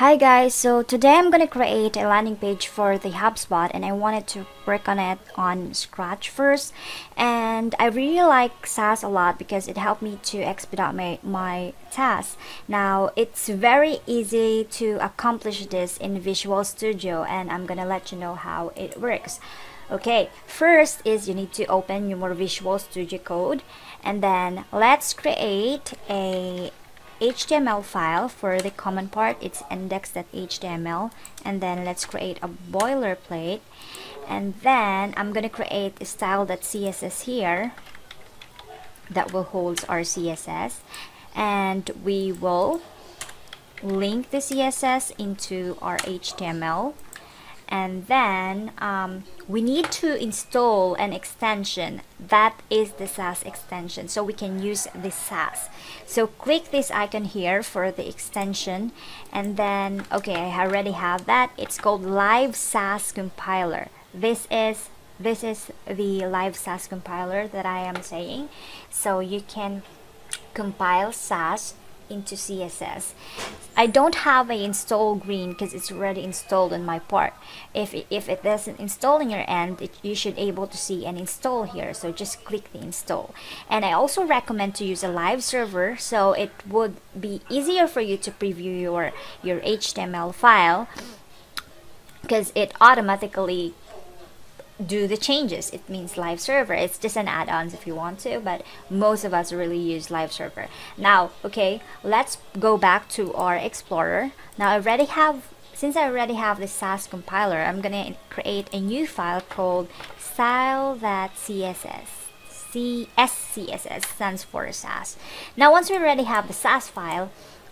Hi guys, so today I'm gonna create a landing page for the HubSpot and I wanted to work on it on Scratch first. And I really like Sass a lot because it helped me to expedite my tasks. Now it's very easy to accomplish this in Visual Studio and I'm gonna let you know how it works. Okay, first is you need to open your Visual Studio Code and then let's create a HTML file. For the common part, it's index.html, and then let's create a boilerplate, and then I'm gonna create a style.css here that will hold our CSS, and we will link the CSS into our HTML. And then we need to install an extension that is the Sass extension, so we can use the Sass. So click this icon here for the extension, and then okay, I already have that. It's called Live Sass Compiler. This is the Live Sass compiler that I am saying, so you can compile Sass into CSS. I don't have a install green because it's already installed on my part. If it doesn't install in your end, you should able to see an install here, so just click the install. And I also recommend to use a live server, so it would be easier for you to preview your HTML file because it automatically do the changes. It means live server. It's just an add-on if you want to, but most of us really use live server. Now, okay, let's go back to our Explorer. Now since I already have the Sass compiler, I'm gonna create a new file called style.css. SCSS stands for Sass. Now once we already have the Sass file,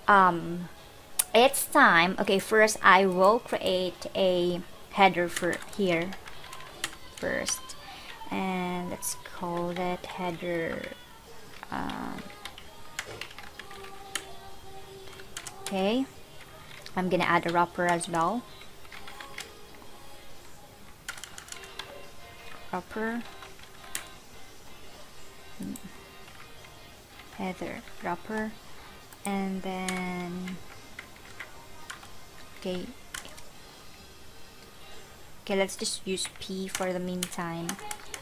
it's time. Okay, first I will create a header for here first, and let's call that header okay, I'm gonna add a wrapper as well. Wrapper, header, wrapper, and then okay, let's just use P for the meantime.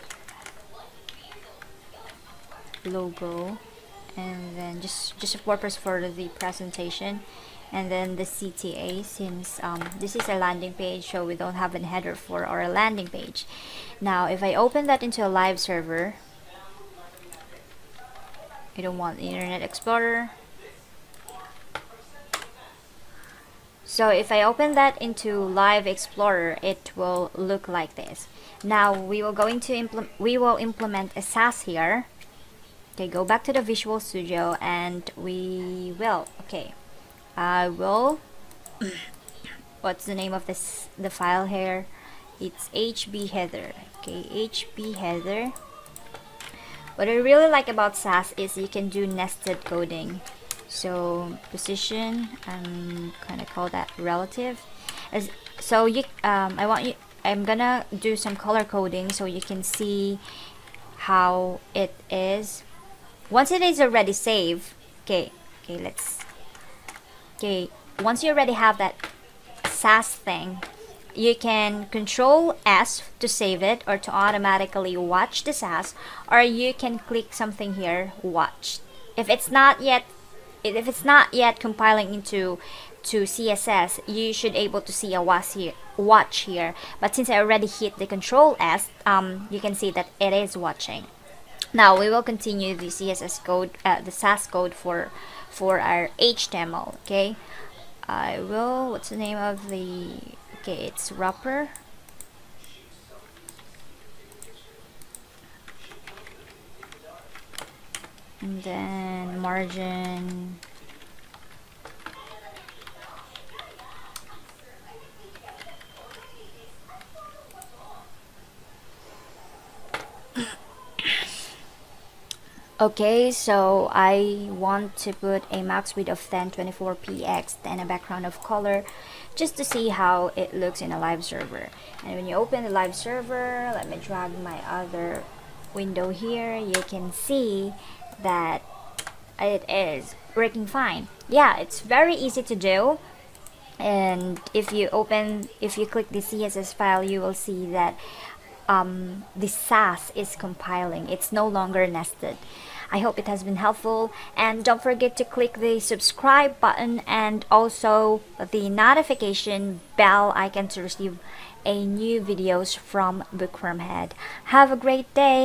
Logo, and then just a purpose for the presentation, and then the CTA, since this is a landing page, so we don't have a header for our landing page. Now if I open that into a live server, I don't want Internet Explorer. So if I open that into Live Explorer, it will look like this. Now we will implement a Sass here. Okay, go back to the Visual Studio, and we will. Okay, I will. What's the name of the file here? It's HB header. Okay, HB header. What I really like about Sass is you can do nested coding. So position, I'm kind of call that relative. So I'm gonna do some color coding so you can see how it is once it is already saved. Once you already have that Sass thing, you can Control S to save it or to automatically watch the Sass, or you can click something here, watch. If it's not yet compiling into CSS, you should able to see a watch here. But since I already hit the Control S, you can see that it is watching. Now we will continue the CSS code, the Sass code for our HTML. Okay, I will. What's the name of the? Okay, it's wrapper. And then margin, okay, so I want to put a max width of 1024px, then a background of color, just to see how it looks in a live server. And when you open the live server, let me drag my other window here, you can see that it is working fine. Yeah, it's very easy to do. And if you click the CSS file, you will see that the Sass is compiling. It's no longer nested. I hope it has been helpful, and don't forget to click the subscribe button and also the notification bell icon to receive a new videos from Bookworm Head. Have a great day.